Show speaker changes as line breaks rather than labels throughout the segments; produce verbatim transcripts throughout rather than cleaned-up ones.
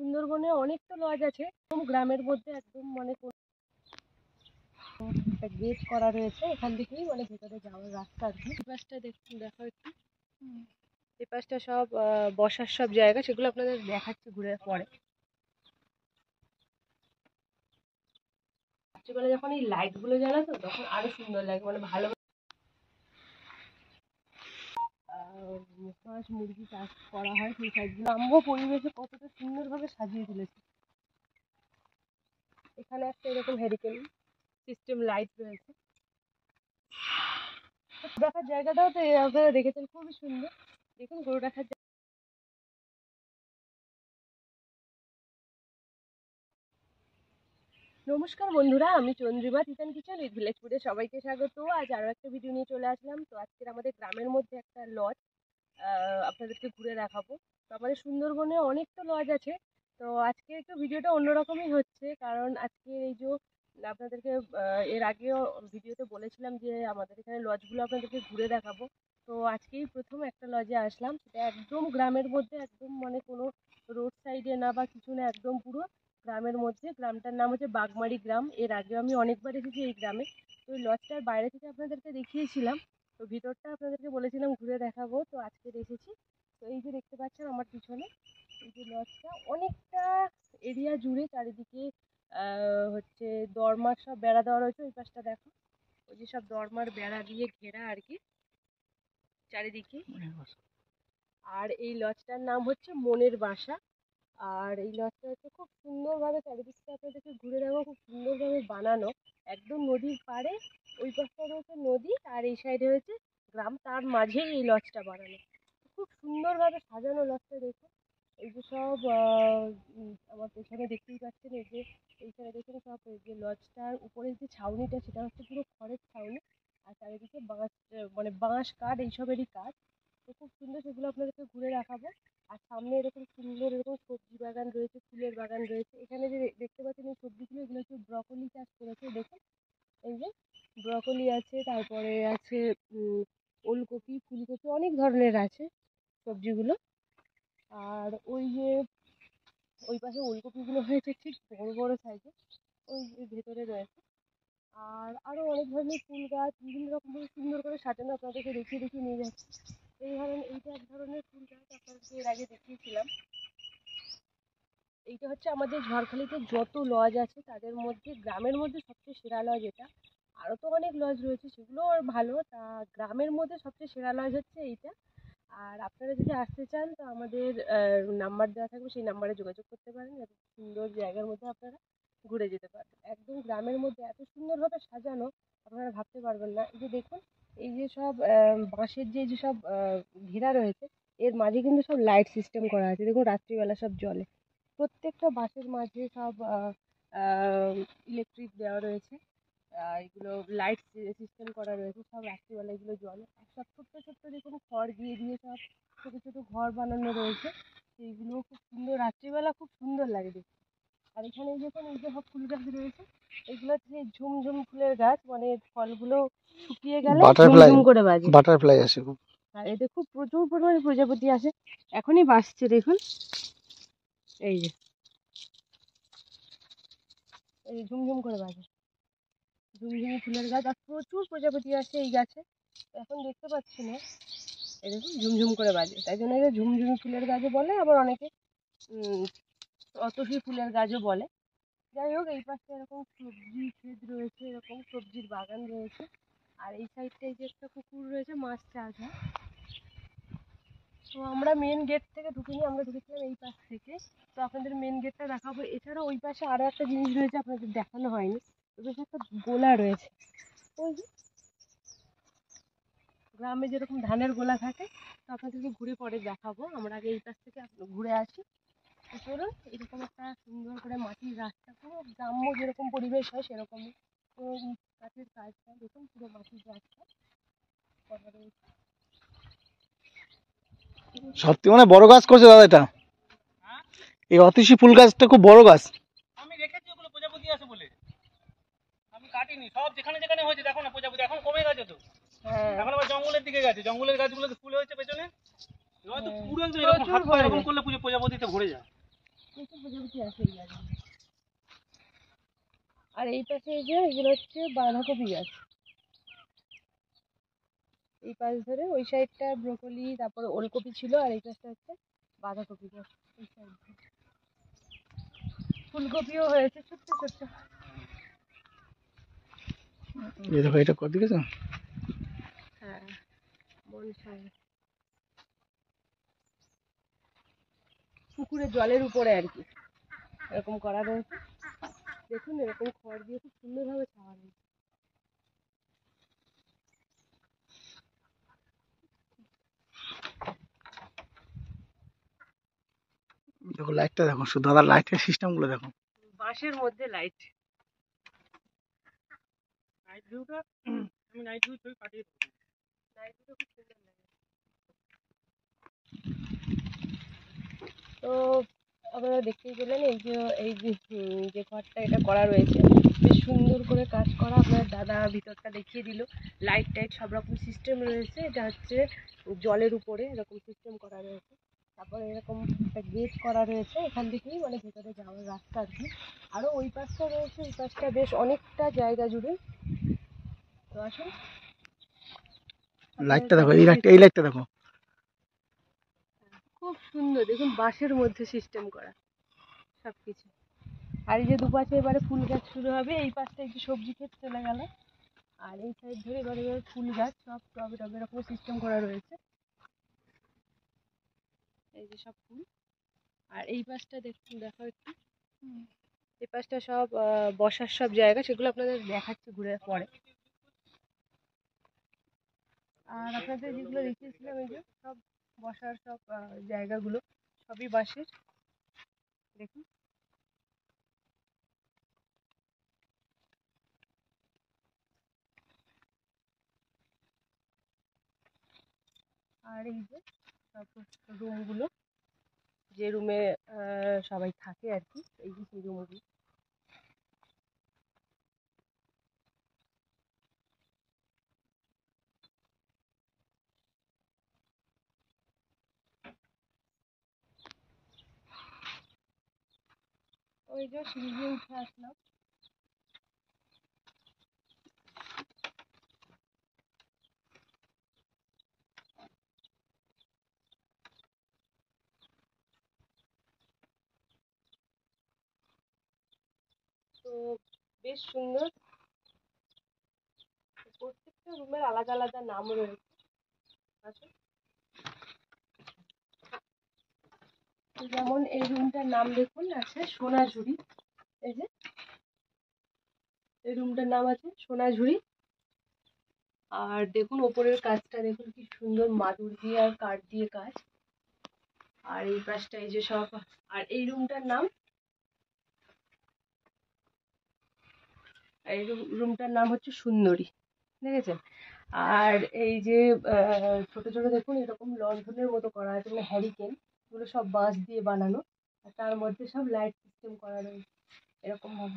সুন্দরবনে অনেক তো লজ আছে, একদম গ্রামের মধ্যে একদম মানে একটা গেট করা রয়েছে, এখান থেকেই মানে ভেতরে যাওয়ার রাস্তা আর কি। এই পাশটা দেখুন, দেখো একটু, এই পাশটা সব বসার সব জায়গা, সেগুলো আপনাদের দেখাচ্ছি ঘুরে পরে। রাত্রিবেলা যখন এই লাইট গুলো জ্বালা তো তখন আরো সুন্দর লাগে, মানে ভালো। হাঁস মুরগি চাষ করা হয় সেই সাইডগুলো গ্রাম্য পরিবেশে কতটা সুন্দরভাবে সাজিয়ে তুলেছে। এখানে একটা এরকম হেরিকেন সিস্টেম লাইট রয়েছে। দেখার জায়গাটাও তো আপনারা দেখেছেন, খুবই সুন্দর। দেখুন গরু দেখার। নমস্কার বন্ধুরা, আমি Chandrima Titan kitchen with village ফুডে সবাইকে স্বাগত। আজ আরও একটা ভিডিও নিয়ে চলে আসলাম। তো আজকের আমাদের গ্রামের মধ্যে একটা লজ আপনাদেরকে ঘুরে দেখাবো। তো আমাদের সুন্দরবনে অনেক তো লজ আছে, তো আজকে একটু ভিডিওটা অন্যরকমই হচ্ছে, কারণ আজকে এই যে আপনাদেরকে এর আগেও ভিডিওতে বলেছিলাম যে আমাদের এখানে লজগুলো আপনাদেরকে ঘুরে দেখাবো। তো আজকেই প্রথম একটা লজে আসলাম, সেটা একদম গ্রামের মধ্যে, একদম মানে কোনো রোড সাইডে না বা কিছু না, একদম পুরো গ্রামের মধ্যে। গ্রামটার নাম হচ্ছে বাগমারি গ্রাম। এর আগেও আমি অনেকবার এসেছি এই গ্রামে। তো ওই লজটার বাইরে থেকে আপনাদেরকে দেখিয়েছিলাম, তো ভিতরটা আপনাদেরকে বলেছিলাম ঘুরে দেখাবো। তো আজকে এসেছি। তো এই যে দেখতে পাচ্ছেন আমার পিছনে এই যে লজটা, অনেকটা এরিয়া জুড়ে চারিদিকে হচ্ছে দরমার সব বেড়া দেওয়া রয়েছে। ওই পাশটা দেখো, ওই যে সব দরমার বেড়া দিয়ে ঘেরা আর কি চারিদিকে। আর এই লজটার নাম হচ্ছে মনের বাসা। আর এই লজটা হচ্ছে খুব সুন্দরভাবে চারিদিকটা আপনাদেরকে ঘুরে দেবো, খুব সুন্দরভাবে বানানো, একদম নদীর পাড়ে। ওই পাশটা রয়েছে নদী আর এই সাইডে হয়েছে গ্রাম, তার মাঝেই এই লজটা বানানো। খুব সুন্দরভাবে সাজানো লজটা দেখুন। এই যে সব আমার পেছনে দেখতেই পাচ্ছেন, এই যে এইখানে দেখুন সব এই যে লজটার উপরে যে ছাউনিটা, সেটা হচ্ছে পুরো খড়ের ছাউনি। আর চারিদিকে বাঁশ, মানে বাঁশ কাঠ এইসবেরই কাজ। তো খুব সুন্দর, সেগুলো আপনাদেরকে ঘুরে দেখাবো। আর সামনে এরকম সুন্দর এরকম সবজি বাগান রয়েছে, ফুলের বাগান রয়েছে। এখানে যে দেখতে পাচ্ছেন এই সবজিগুলো, এগুলো হচ্ছে ব্রকলি চাষ করেছে। দেখুন এই যে ব্রকলি আছে, তারপরে আছে ওলকপি, ফুলকপি, অনেক ধরনের আছে সবজিগুলো। আর ওই যে ওই পাশে ওলকপিগুলো হয়েছে ঠিক বড় বড় সাইজে, ওই ভেতরে রয়েছে। আর আরও অনেক ধরনের ফুল গাছ বিভিন্ন রকমভাবে সুন্দর করে সাজানো, আপনাদেরকে দেখিয়ে দেখিয়ে নিয়ে যাচ্ছে। এই ধরনের এইটা এক ধরনের ফুল গাছ আপনাদেরকে এর আগে দেখিয়েছিলাম। এইটা হচ্ছে আমাদের ঝড়খালিতে যত লজ আছে তাদের মধ্যে গ্রামের মধ্যে সবচেয়ে সেরা লজ এটা। আরও তো অনেক লজ রয়েছে, সেগুলো আর ভালো, তা গ্রামের মধ্যে সবচেয়ে সেরা লজ হচ্ছে এইটা। আর আপনারা যদি আসতে চান তো আমাদের নাম্বার দেওয়া থাকবে, সেই নাম্বারে যোগাযোগ করতে পারেন। এত সুন্দর জায়গার মধ্যে আপনারা ঘুরে যেতে পারবেন। একদম গ্রামের মধ্যে এত সুন্দরভাবে সাজানো, আপনারা ভাবতে পারবেন না। এই যে দেখুন, এই যে সব বাঁশের যে যে সব ঘেরা রয়েছে, এর মাঝে কিন্তু সব লাইট সিস্টেম করা আছে। দেখুন রাত্রিবেলা সব জ্বলে, প্রত্যেকটা বাঁশের মাঝে সব ইলেকট্রিক দেওয়া রয়েছে। এগুলো লাইট সিস্টেম করা রয়েছে, সব রাত্রিবেলা এগুলো জ্বলে। আর সব ছোট্ট ছোট্ট দেখুন খড় দিয়ে দিয়ে সব ছোটো ছোটো ঘর বানানো রয়েছে, সেইগুলো খুব সুন্দর, রাত্রিবেলা খুব সুন্দর লাগে দেখতে। আর এখানে যখন এই যে সব ফুল গাছ রয়েছে, এগুলো হচ্ছে ঝুমঝুম ফুলের গাছ, মানে ফলগুলো শুকিয়ে গেলে ঝুমঝুম করে বাজে, বাটারফ্লাই আসে খুব। আর এতে খুব প্রচুর পরিমাণে প্রজাপতি আসে, এখনই বাজছে দেখুন। এই যে এই ঝুমঝুম করে বাজে, ঝুমঝুমি ফুলের গাছ। আর প্রচুর প্রজাপতি আছে এই গাছে, এখন দেখতে পাচ্ছি না। এই দেখুন ঝুমঝুম করে বাজে, তাই জন্য এটা ঝুমঝুমি ফুলের গাছও বলে, আবার অনেকে অতসী ফুলের গাছও বলে। যাই হোক, এই পাশে এরকম সবজি ক্ষেত রয়েছে, এরকম সবজির বাগান রয়েছে। আর এই সাইডটায় যে একটা পুকুর রয়েছে, মাছ চাষ হয়। তো আমরা মেন গেট থেকে ঢুকিনি, আমরা ঢুকেছিলাম এই পাশ থেকে। তো আপনাদের মেন গেটটা দেখাবো। এছাড়াও ওই পাশে আরও একটা জিনিস রয়েছে, আপনাদের দেখানো হয়নি। ওই পাশে একটা গোলা রয়েছে, ওই যে গ্রামে যেরকম ধানের গোলা থাকে, তো আপনাদেরকে ঘুরে পরে দেখাবো। আমরা আগে এই পাশ থেকে ঘুরে আসি। চলুন, এরকম একটা সুন্দর করে মাটির রাস্তা, পুরো গ্রাম্য যেরকম পরিবেশ হয় সেরকমই। তো গাছের কাজটা দেখুন, পুরো মাটির রাস্তা করা রয়েছে।
সত্যি মানে বড় গাছ করছে দাদা এটা, এই অতিশী ফুল গাছটা খুব বড় গাছ।
আমি রেখেছি ওগুলো প্রজাপতি আছে বলে, আমি কাটিনি। সব যেখানে যেখানে হয়েছে দেখো না প্রজাপতি, এখন কমে গেছে তো। এখন আবার জঙ্গলের দিকে গেছে, জঙ্গলের গাছগুলোতে ফুল হয়েছে পেছনে। নয়তো পুরো একদম এরকম হাত পা এরকম করলে পুজো প্রজাপতিতে ভরে যায়।
প্রচুর প্রজাপতি আছে এই গাছে। আর এই পাশে এই যে এগুলো হচ্ছে বাঁধাকপি গাছ। এই পাশ ধরে ওই সাইডটা ব্রোকলি, তারপরে ওলকপি ছিল, আর এই পাশটা হচ্ছে বাঁধাকপি গাছ। এই সাইড ফুলকপিও হয়েছে ছোট্ট ছোট্ট।
এই দেখো এটা কত দিকেছে।
হ্যাঁ, বনসাই পুকুরের জলের উপরে আর কি এরকম করা রয়েছে। দেখুন এরকম খড় দিয়ে খুব সুন্দরভাবে ছাওয়া রয়েছে।
দেখো লাইটটা দেখো, শুধু দাদা লাইটের সিস্টেম গুলো দেখো।
বাঁশের মধ্যে লাইট।
নাইট ভিউটা আমি নাইট ভিউ ছবি পাঠিয়ে দেবো।
লাইটগুলো খুব সুন্দর লাগে। তো আপনারা দেখতেই পেলেন এই যে এই যে উম, যে ঘরটা এটা করা রয়েছে, বেশ সুন্দর করে কাজ করা। আপনার দাদা ভিতরটা দেখিয়ে দিল, লাইট টাইট সব রকম সিস্টেম রয়েছে। এটা হচ্ছে জলের উপরে এরকম সিস্টেম করা রয়েছে। তারপরে এরকম একটা গেট করা রয়েছে, এখান থেকেই মানে ভেতরে যাওয়ার রাস্তা আর কি। আরও ওই পাশটা রয়েছে, ওই পাশটা বেশ অনেকটা জায়গা জুড়ে। তো আসুন
লাইটটা দেখো, এই লাইটটা এই লাইটটা দেখো।
খুব সুন্দর, দেখুন বাঁশের মধ্যে সিস্টেম করা সবকিছু। আর এই যে দুপাশে এবারে ফুল গাছ শুরু হবে, এই পাশটা একটু সবজি ক্ষেত চলে গেল, আর এই সাইড ধরে এবারে এবারে ফুল গাছ সব টবে টবে এরকম সিস্টেম করা রয়েছে। এই যে সব ফুল। আর এই পাশটা দেখুন, দেখো একটু, এই পাশটা সব আহ, বসার সব জায়গা, সেগুলো আপনাদের দেখাচ্ছি ঘুরে পরে। আর আপনাদের যেগুলো দেখিয়েছিলাম এই যে সব বসার সব আহ, জায়গাগুলো সবই বাঁশের। দেখুন আর এই যে সব রুমগুলো, যে রুমে সবাই থাকে আর কি, এই যে সেই রুমগুলো। ওই যে সিঁড়ি দিয়ে উঠে আসলাম। তো বেশ সুন্দর, প্রত্যেকটা রুমের আলাদা আলাদা নাম রয়েছে। আচ্ছা, যেমন এই রুমটার নাম দেখুন আছে সোনাঝুরি। এই যে এই রুমটার নাম আছে সোনাঝুরি। আর দেখুন ওপরের কাজটা দেখুন কি সুন্দর, মাদুর দিয়ে আর কাঠ দিয়ে কাজ। আর এই পাশটা এই যে সব। আর এই রুমটার নাম, এই রুমটার নাম হচ্ছে সুন্দরী, দেখেছেন। আর এই যে আহ, ছোট ছোট দেখুন এরকম লণ্ঠনের মতো করা আছে, মানে হ্যারিকেন, এগুলো সব বাঁশ দিয়ে বানানো। আর তার মধ্যে সব লাইট সিস্টেম করা রয়েছে এরকম ভাবে।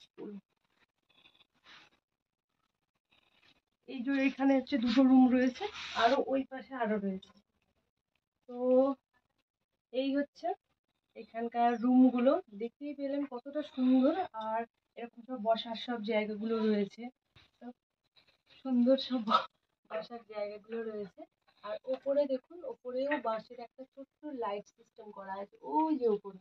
এই যে এখানে হচ্ছে দুটো রুম রয়েছে, আরো ওই পাশে আরো রয়েছে। তো এই হচ্ছে এখানকার রুমগুলো, দেখতেই পেলেন কতটা সুন্দর। আর এরকম সব বসার সব জায়গাগুলো রয়েছে, সব সুন্দর সব বসার জায়গাগুলো রয়েছে। আর ওপরে দেখুন, ওপরেও বাঁশের একটা ছোট্ট লাইট সিস্টেম করা আছে ওই যে উপরে।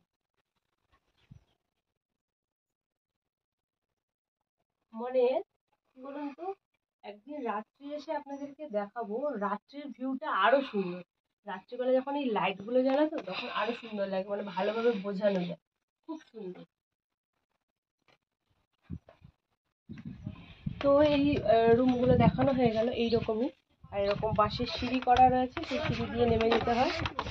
মানে কি বলুন তো, একদিন রাত্রি এসে আপনাদেরকে দেখাবো, রাত্রির ভিউটা আরো সুন্দর। রাত্রিবেলা যখন এই লাইট গুলো জ্বালা তো তখন আরো সুন্দর লাগে, মানে ভালোভাবে বোঝানো যায়, খুব সুন্দর। তো এই রুমগুলো দেখানো হয়ে গেল এইরকমই। আর এরকম বাঁশের সিঁড়ি করা রয়েছে, সেই সিঁড়ি দিয়ে নেমে যেতে হয়।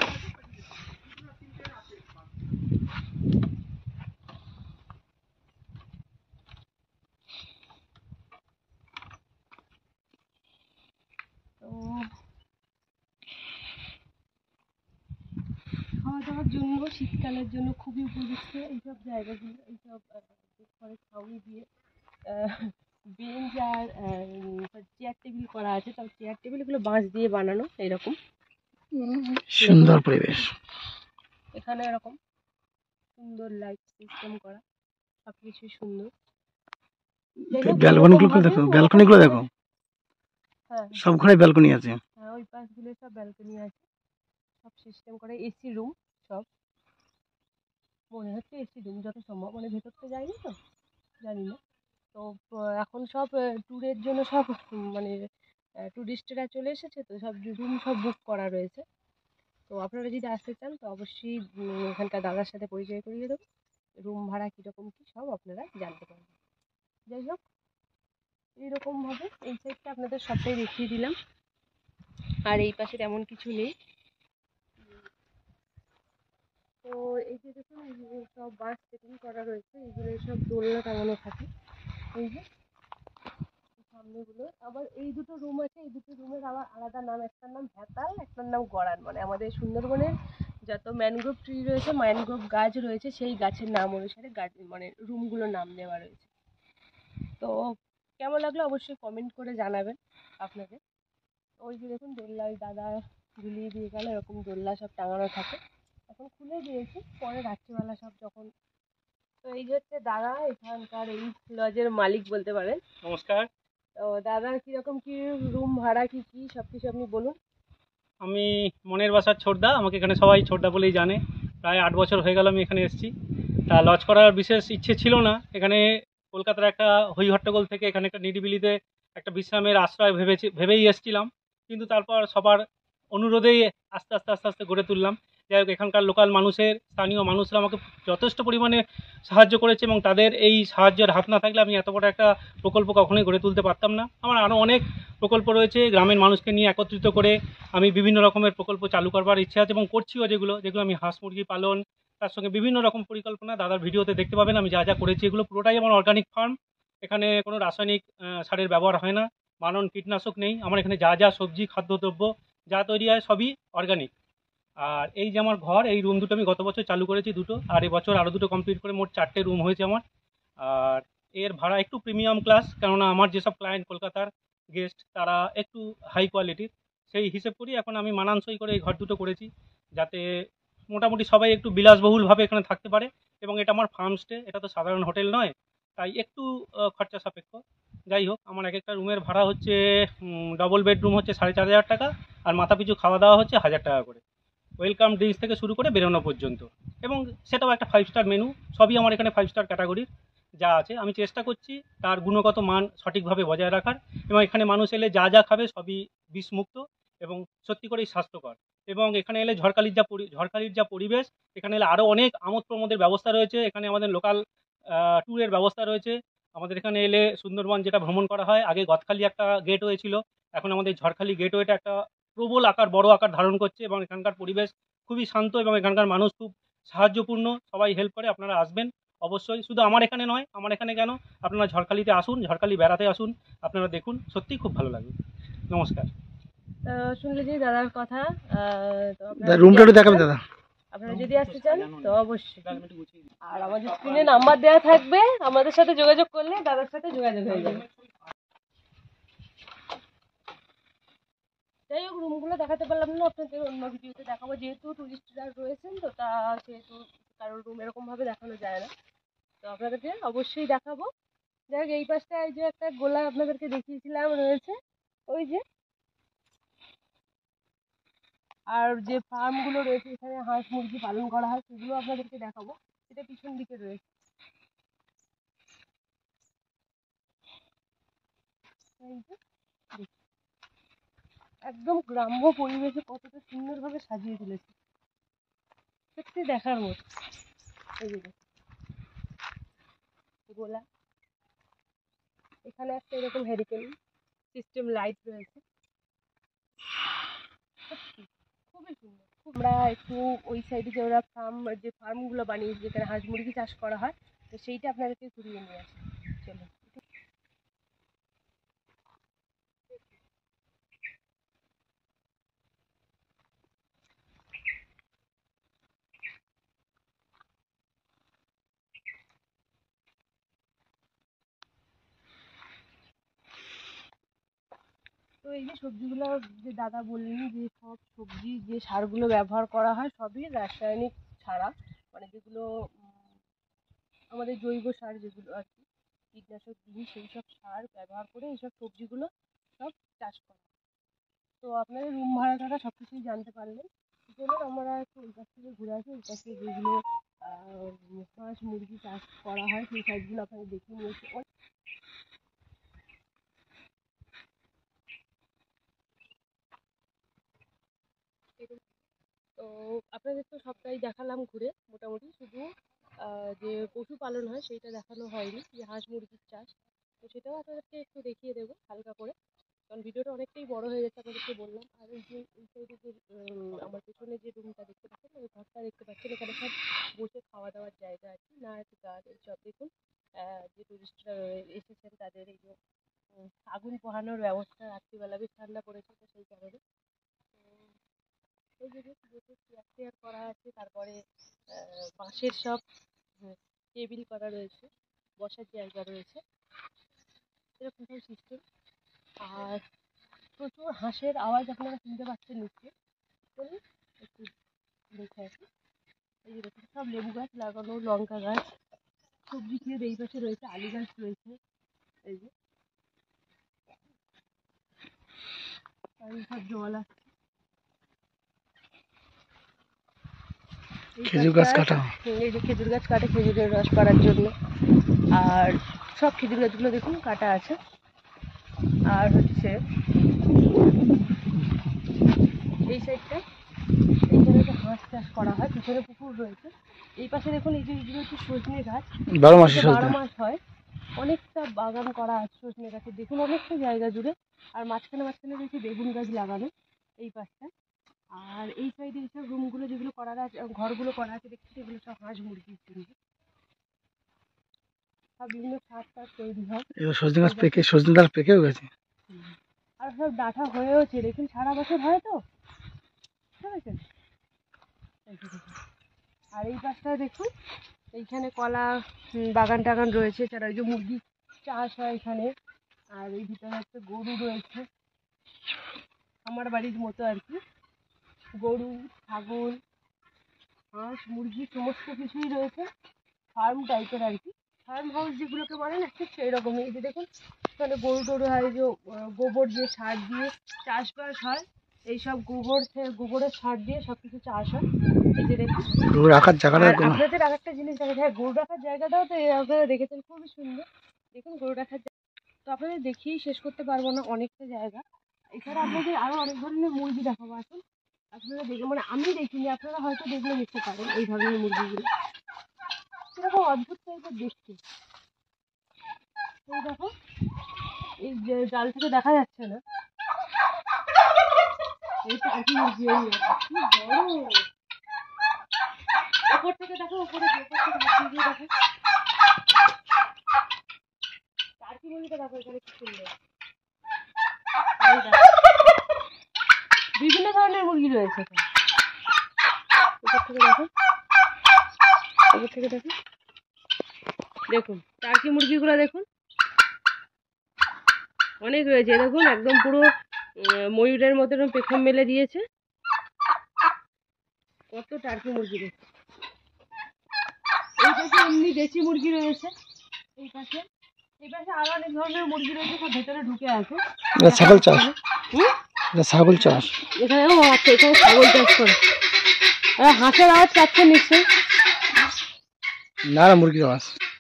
তো খাওয়া দাওয়ার জন্য শীতকালের জন্য খুবই উপযুক্ত এইসব জায়গাগুলো। এইসব খড়ের ছাউনি দিয়ে বেঞ্চ আর চেয়ার টেবিল করা আছে, তাও চেয়ার টেবিল এগুলো বাঁশ দিয়ে বানানো এরকম
সুন্দর পরিবেশ।
এখানে এরকম সুন্দর লাইট সিস্টেম করা, সবকিছুই সুন্দর।
ব্যালকনি গুলো দেখো, ব্যালকনি গুলো দেখো,
হ্যাঁ
সব ঘরে ব্যালকনি আছে।
হ্যাঁ, ওই পাশগুলো সব ব্যালকনি আছে, সব সিস্টেম করে, এসি রুম সব, মনে হচ্ছে এসি রুম যত সম্ভব, মানে ভেতর তো যায়নি তো জানি না। তো আহ, এখন সব ট্যুরের জন্য সব উম, মানে ট্যুরিস্টরা চলে এসেছে, তো সব রুম সব বুক করা রয়েছে। তো আপনারা যদি আসতে চান তো অবশ্যই উম, এখানকার দাদার সাথে পরিচয় করিয়ে দেবো, রুম ভাড়া কীরকম কী সব আপনারা জানতে পারবেন। যাই হোক, এইরকমভাবে এই সাইডটা আপনাদের সবটাই দেখিয়ে দিলাম, আর এই পাশে তেমন কিছু নেই। তো এই যে দেখুন, এই সব বাস সেটিং করা রয়েছে, এইগুলো সব দোলনা টাঙানো থাকে। এই যে সামনেগুলো আবার এই দুটো রুম আছে, এই দুটো রুমের আবার আলাদা নাম, একটার নাম ভ্যাতাল, একটার নাম গড়ান, মানে আমাদের সুন্দরবনের যত ম্যানগ্রোভ ট্রি রয়েছে, ম্যানগ্রোভ গাছ রয়েছে, সেই গাছের নাম অনুসারে গাছ মানে রুমগুলোর নাম দেওয়া রয়েছে। তো কেমন লাগলো অবশ্যই কমেন্ট করে জানাবেন আপনাদের। ওই যে দেখুন দোল্লা, ওই দাদা ঝুলিয়ে দিয়ে গেল, এরকম দোল্লা সব টাঙানো থাকে, এখন খুলে দিয়েছি, পরে রাত্রিবেলা সব যখন। তো এই যে হচ্ছে দাদা, এখানকার এই লজের মালিক বলতে পারেন।
নমস্কার,
তো দাদা কিরকম কি রুম ভাড়া কি কি সব কিছু আপনি বলুন।
আমি মনের বাসার ছোটদা, আমাকে এখানে সবাই ছোটদা বলেই জানে। প্রায় আট বছর হয়ে গেল আমি এখানে এসেছি। তা লজ করার বিশেষ ইচ্ছে ছিল না, এখানে কলকাতার একটা হই হট্টগোল থেকে এখানে একটা নিরিবিলিতে একটা বিশ্রামের আশ্রয় ভেবেছি ভেবেই এসেছিলাম, কিন্তু তারপর সবার অনুরোধেই আস্তে আস্তে আস্তে আস্তে গড়ে তুললাম। যাই হোক, এখানকার লোকাল মানুষের, স্থানীয় মানুষরা আমাকে যথেষ্ট পরিমাণে সাহায্য করেছে, এবং তাদের এই সাহায্যের হাত না থাকলে আমি এত বড় একটা প্রকল্প কখনোই গড়ে তুলতে পারতাম না। আমার আরও অনেক প্রকল্প রয়েছে, গ্রামের মানুষকে নিয়ে একত্রিত করে আমি বিভিন্ন রকমের প্রকল্প চালু করবার ইচ্ছে আছে, এবং করছিও, যেগুলো যেগুলো আমি হাঁস মুরগি পালন, তার সঙ্গে বিভিন্ন রকম পরিকল্পনা দাদার ভিডিওতে দেখতে পাবেন। আমি যা যা করেছি এগুলো পুরোটাই আমার অর্গানিক ফার্ম। এখানে কোনো রাসায়নিক আহ, সারের ব্যবহার হয় না, মানন কীটনাশক নেই। আমার এখানে যা যা সবজি খাদ্যদ্রব্য যা তৈরি হয় সবই অর্গানিক। আর এই যে আমার ঘর, এই রুম দুটো আমি গত বছর চালু করেছি দুটো, আর এবছর আরও দুটো কমপ্লিট করে মোট চারটে রুম হয়েছে আমার। আর এর ভাড়া একটু প্রিমিয়াম ক্লাস, কেননা আমার যেসব ক্লায়েন্ট কলকাতার গেস্ট তারা একটু হাই কোয়ালিটির, সেই হিসেব করি এখন আমি মানানসই করে এই ঘর দুটো করেছি, যাতে মোটামুটি সবাই একটু বিলাসবহুলভাবে এখানে থাকতে পারে। এবং এটা আমার ফার্ম স্টে, এটা তো সাধারণ হোটেল নয়, তাই একটু আহ, খরচা সাপেক্ষ। যাই হোক, আমার এক একটা রুমের ভাড়া হচ্ছে, ডবল বেডরুম হচ্ছে সাড়ে চার হাজার টাকা, আর মাথা পিছু খাওয়া দাওয়া হচ্ছে হাজার টাকা করে, ওয়েলকাম ড্রিঙ্কস থেকে শুরু করে বেরোনো পর্যন্ত। এবং সেটাও একটা ফাইভ স্টার মেনু, সবই আমার এখানে ফাইভ স্টার ক্যাটাগরির যা আছে। আমি চেষ্টা করছি তার গুণগত মান সঠিকভাবে বজায় রাখার, এবং এখানে মানুষ এলে যা যা খাবে সবই বিষমুক্ত এবং সত্যি করেই স্বাস্থ্যকর। এবং এখানে এলে ঝড়খালির যা পরি ঝড়খালির যা পরিবেশ, এখানে এলে আরও অনেক আমোদ প্রমোদের ব্যবস্থা রয়েছে। এখানে আমাদের লোকাল ট্যুরের ব্যবস্থা রয়েছে। আমাদের এখানে এলে সুন্দরবন যেটা ভ্রমণ করা হয়, আগে গদখালি একটা গেটওয়ে ছিল, এখন আমাদের ঝড়খালি গেটওয়েটা একটা প্রবল আকার, বড় আকার ধারণ করছে, এবং এখানকার পরিবেশ খুবই শান্ত, এবং এখানকার মানুষ খুব সাহায্যপূর্ণ, সবাই হেল্প করে। আপনারা আসবেন অবশ্যই, শুধু আমার এখানে নয়, আমার এখানে কেন, আপনারা ঝড়খালিতে আসুন, ঝড়খালি বেড়াতে আসুন, আপনারা দেখুন, সত্যিই খুব ভালো লাগবে। নমস্কার।
তো শুনলে যে দাদার কথা, আহ, তো আপনারা যদি
রুমটা একটু
আসতে
দেখাবেন
চান-
দাদা।
আপনারা যদি আসতে চান তো অবশ্যই, আর আমাদের স্ক্রিনে নাম্বার দেওয়া থাকবে, আমাদের সাথে যোগাযোগ করলে দাদার সাথে যোগাযোগ হয়ে যাবে। যাই হোক, রুমগুলো দেখাতে পারলাম না আপনাদের, অন্য ভিডিওতে দেখাবো, যেহেতু টুরিস্টরা রয়েছেন তো তা সেহেতু কারোর রুম এরকমভাবে দেখানো যায় না, তো আপনাদেরকে অবশ্যই দেখাবো। যাই হোক, এই পাশটা এই যে একটা গোলা আপনাদেরকে দেখিয়েছিলাম রয়েছে, ওই যে, আর যে ফার্মগুলো রয়েছে এখানে হাঁস মুরগি পালন করা হয় সেগুলো আপনাদেরকে দেখাবো, এটা পিছন দিকে রয়েছে। এই যে দেখুন, একদম গ্রাম্য পরিবেশে কতটা সুন্দরভাবে সাজিয়ে তুলেছে, সত্যি দেখার মতো। এই যে দেখুন, গোলা, এখানে একটা এরকম হেরিকেন সিস্টেম লাইট রয়েছে, সত্যি খুবই সুন্দর। আমরা একটু ওই সাইডে যে ওরা ফার্ম, যে ফার্মগুলো বানিয়েছে যেখানে হাঁস মুরগি চাষ করা হয়, তো সেইটা আপনাদেরকে ঘুরিয়ে নিয়ে আসি, চলুন। তো এই যে সবজিগুলো, যে দাদা বললেন যে সব সবজি যে সারগুলো ব্যবহার করা হয় সবই রাসায়নিক ছাড়া, মানে যেগুলো আমাদের জৈব সার যেগুলো আর কি, কীটনাশক বিহীন সেই সব সার ব্যবহার করে এইসব সবজিগুলো সব চাষ করা। তো আপনাদের রুম ভাড়া টাড়া সব কিছুই জানতে পারলেন। চলুন আমরা একটু ওই পাশ থেকে ঘুরে আসি। ওই পাশে যেগুলো হাঁস মুরগি চাষ করা হয় সেই সাইডগুলো আপনাদের দেখিয়ে নিয়েছি। তো আপনাদের তো সবটাই দেখালাম ঘুরে মোটামুটি, শুধু যে পশুপালন হয় সেইটা দেখানো হয়নি, যে হাঁস মুরগির চাষ, তো সেটাও আপনাদেরকে একটু দেখিয়ে দেবো হালকা করে, কারণ ভিডিওটা অনেকটাই বড় হয়ে যাচ্ছে আপনাদেরকে বললাম। আর এই যে এই সাইডে যে আমার পেছনে যে রুমটা দেখতে পাচ্ছেন, ওই ঘরটা দেখতে পাচ্ছেন, এখানে সব বসে খাওয়া দাওয়ার জায়গা আছে, নাচ গান এইসব। দেখুন যে টুরিস্টরা এসেছেন তাদের এই যে আগুন পোহানোর ব্যবস্থা, রাত্রিবেলা বেশ ঠান্ডা পড়েছে তো সেই কারণে। এই যে বসে চেয়ার টেয়ার করা আছে, তারপরে বাঁশের সব টেবিল করা রয়েছে, বসার জায়গা রয়েছে, এরকম সব সিস্টেম। আর প্রচুর হাঁসের আওয়াজ আপনারা শুনতে পাচ্ছেন নিচে। চলুন একটু দেখে আসি। এই যে দেখুন সব লেবু গাছ লাগানো, লঙ্কা গাছ, সবজি খেয়ে এই পাশে রয়েছে আলু গাছ রয়েছে, এই যে সব জল আছে।
খেজুর গাছ কাটা,
এই যে খেজুর গাছ কাটে খেজুরের রস করার জন্য। আর সব খেজুর গাছগুলো দেখুন কাটা আছে। আর হচ্ছে এই সাইডটা, এইখানে তো হাঁস চাষ করা হয়, পিছনে পুকুর রয়েছে। এই পাশে দেখুন এই যে এগুলো হচ্ছে সজনে গাছ,
বারো মাসে
বারো মাস হয়, অনেকটা বাগান করা আছে সজনে গাছের, দেখুন অনেকটা জায়গা জুড়ে। আর মাঝখানে মাঝখানে রয়েছে বেগুন গাছ লাগানো এই পাশটা। আর এই সাইডে এইসব রুমগুলো যেগুলো করা আছে, ঘরগুলো করা আছে দেখছি, এগুলো সব হাঁস মুরগির জন্য। সব বিভিন্ন শাক টাক তৈরি হয়।
সজনে গাছ পেকে, সজনে ডাল পেকেও গেছে,
আর সব ডাঁটা হয়েওছে, দেখুন সারা বছর হয় তো, ঠিক আছে। আর এই পাশটায় দেখুন এইখানে কলা বাগান টাগান রয়েছে, এছাড়া ওই যে মুরগি চাষ হয় এখানে। আর এই ভিতরে হচ্ছে গরু রয়েছে, আমার বাড়ির মতো আর কি, গরু ছাগল হাঁস মুরগি সমস্ত কিছুই রয়েছে, ফার্ম টাইপের আর কি, ফার্ম হাউস যেগুলোকে বলে না ঠিক সেই রকমই। এই যে দেখুন এখানে গরু টরু হয়, যে গোবর দিয়ে সার দিয়ে চাষবাস হয়, এইসব গোবর গোবরের সার দিয়ে সব কিছু চাষ হয়। এই যে দেখুন
গরু রাখার জায়গাটা,
আপনাদের আর একটা জিনিস দেখা যায়, গরু রাখার জায়গাটাও তো আপনারা দেখেছেন খুবই সুন্দর। দেখুন গরু রাখার জায়গা তো আপনাদের দেখিয়েই শেষ করতে পারবো না, অনেকটা জায়গা। এছাড়া আপনাদের আরো অনেক ধরনের মুরগি দেখাবো, আসুন আপনারা দেখে, মানে আমি দেখিনি, আপনারা হয়তো দেখলে দেখতে পারেন এই ধরনের মুরগিগুলো কিরকম অদ্ভুত টাইপের দেখতে। এই দেখো এই জাল থেকে দেখা যাচ্ছে না, এই টার্কি মুরগি, কি বড়, উপর থেকে দেখো, উপরে উপর থেকে হাত দিয়ে দেখো টার্কি মুরগিটা দেখো, এখানে কি সুন্দর। বিভিন্ন ধরনের মুরগি রয়েছে উপর থেকে দেখো, উপর থেকে দেখো, দেখুন টার্কি মুরগিগুলো দেখুন অনেক রয়েছে। দেখুন একদম পুরো ময়ূরের মতো পেখম মেলে দিয়েছে, কত টার্কি মুরগি রয়েছে। এই পাশে এমনি দেশি মুরগি রয়েছে, এই পাশে এই পাশে আরো অনেক ধরনের মুরগি রয়েছে, সব ভেতরে ঢুকে আছে।
ছাগল চাষ, ছাগল চাষ
এখানেও আছে, এখানে ছাগল চাষ করে। হাঁসের আওয়াজ পাচ্ছে নিশ্চয়ই,
না না মুরগির আওয়াজ।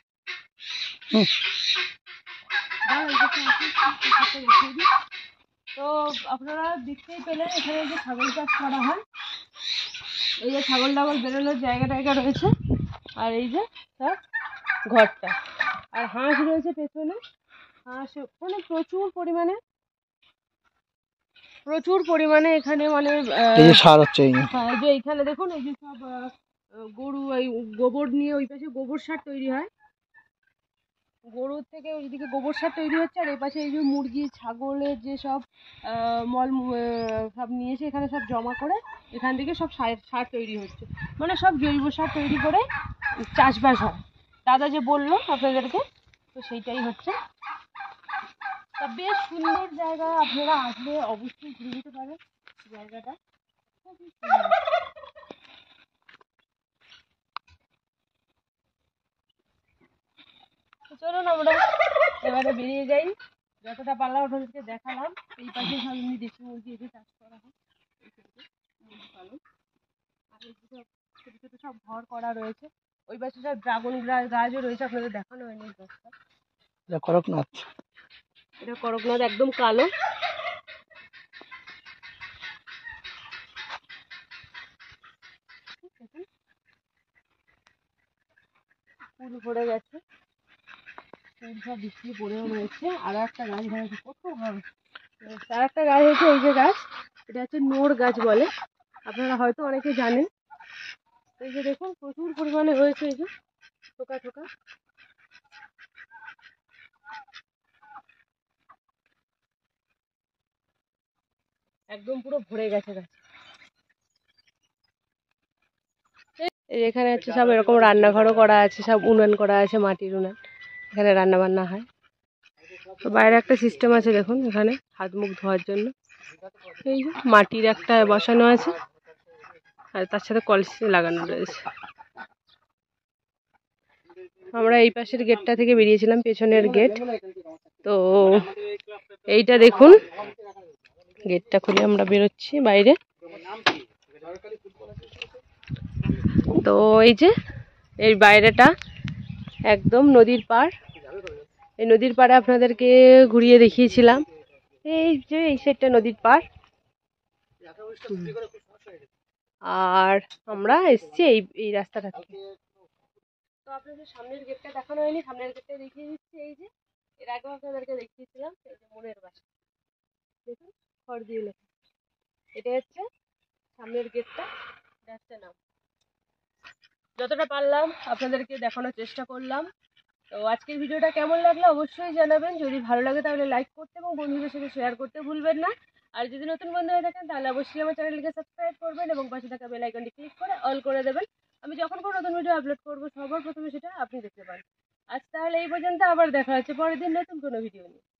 তো আপনারা দেখতেই পেলেন এখানে যে ছাগল চাষ করা হয়, এই যে ছাগল টাগল বেরোনোর জায়গা টায়গা রয়েছে, আর এই যে তার ঘরটা, আর হাঁস রয়েছে পেছনে। হাঁস মানে প্রচুর পরিমাণে প্রচুর পরিমাণে এখানে, মানে
সার হচ্ছে
যে এইখানে দেখুন এই যে সব গরু, এই গোবর নিয়ে ওই পাশে গোবর সার তৈরি হয়, গরুর থেকে ওইদিকে গোবর সার তৈরি হচ্ছে। আর এই পাশে এই যে মুরগি ছাগলের যে সব মল সব নিয়ে এসে এখানে সব জমা করে এখান থেকে সব সার সার তৈরি হচ্ছে, মানে সব জৈব সার তৈরি করে চাষবাস হয়। দাদা যে বললো আপনাদেরকে, তো সেইটাই হচ্ছে। তা বেশ সুন্দর জায়গা, আপনারা আসলে অবশ্যই ঘুরে যেতে পারেন জায়গাটা, খুবই সুন্দর। চলুন আমরা এবারে বেরিয়ে যাই। যতটা পারলাম আপনাদেরকে দেখালাম। এই পাশে সব এমনি দেশি মুরগি এসে চাষ করা হয়, এই সাইডে মুরগি পালন। আর এই যে সব ছোটো ছোটো সব ঘর করা রয়েছে। ওই পাশে সব ড্রাগন গাছও রয়েছে, আপনাদের দেখানো হয়নি এই গাছটা।
এটা করকনাথ।
এটা করকনাথ, একদম কালো। ফুল ভরে গেছে, ফুল সব বৃষ্টি পড়েও রয়েছে। আরো একটা গাছ হয়েছে, কত ঘর। আর একটা গাছ হয়েছে, এই যে গাছ, এটা হচ্ছে নোর গাছ বলে, আপনারা হয়তো অনেকে জানেন। এই যে দেখুন প্রচুর পরিমাণে হয়েছে, এই যে থোকা থোকা। একদম পুরো ভরে গেছে গাছ। এই এখানে হচ্ছে সব এরকম রান্নাঘরও করা আছে, সব উনান করা আছে, মাটির উনান, এখানে রান্না বান্না হয়। তো বাইরে একটা সিস্টেম আছে দেখুন, এখানে হাত মুখ ধোয়ার জন্য এই যে মাটির একটা বসানো আছে, আর তার সাথে কলসি লাগানো রয়েছে। আমরা এই পাশের গেটটা থেকে বেরিয়েছিলাম, পেছনের গেট। তো এইটা দেখুন, গেটটা খুলে আমরা বেরোচ্ছি বাইরে। তো এই যে এই বাইরেটা একদম নদীর পাড়। এই নদীর পাড়ে আপনাদেরকে ঘুরিয়ে দেখিয়েছিলাম। এই যে এই সাইডটা নদীর পাড়, আর আমরা এসছি এই এই রাস্তাটা থেকে। তো আপনাদের সামনের গেটটা দেখানো হয়নি, সামনের গেটটা দেখিয়ে দিচ্ছি। এই যে এর আগেও আপনাদেরকে দেখিয়েছিলাম, এই যে মনের বাসা, দেখুন খড় দিয়ে লেখা। এটা হচ্ছে সামনের গেটটা, রাস্তার নাম। যতটা পারলাম আপনাদেরকে দেখানোর চেষ্টা করলাম। তো আজকের ভিডিওটা কেমন লাগলো অবশ্যই জানাবেন। যদি ভালো লাগে তাহলে লাইক করতে এবং বন্ধুদের সাথে শেয়ার করতে ভুলবেন না। আর যদি নতুন বন্ধু হয়ে থাকেন তাহলে অবশ্যই আমার চ্যানেলটিকে সাবস্ক্রাইব করবেন এবং পাশে থাকা বেল আইকনটি ক্লিক করে অল করে দেবেন। আমি যখন কোনো নতুন ভিডিও আপলোড করবো সবার প্রথমে সেটা আপনি দেখতে পান। আজ তাহলে এই পর্যন্ত, আবার দেখা হচ্ছে পরের দিন নতুন কোনো ভিডিও নিয়ে।